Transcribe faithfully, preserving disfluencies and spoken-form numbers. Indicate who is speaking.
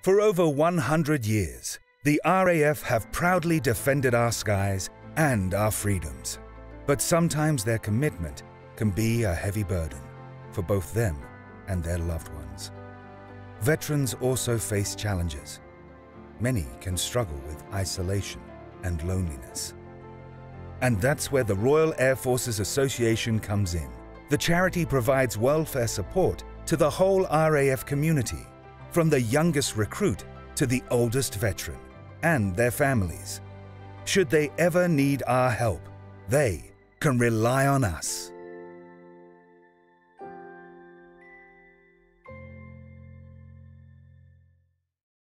Speaker 1: For over one hundred years, the R A F have proudly defended our skies and our freedoms. But sometimes their commitment can be a heavy burden for both them and their loved ones. Veterans also face challenges. Many can struggle with isolation and loneliness. And that's where the Royal Air Forces Association comes in. The charity provides welfare support to the whole R A F community, from the youngest recruit to the oldest veteran and their families. Should they ever need our help, they can rely on us.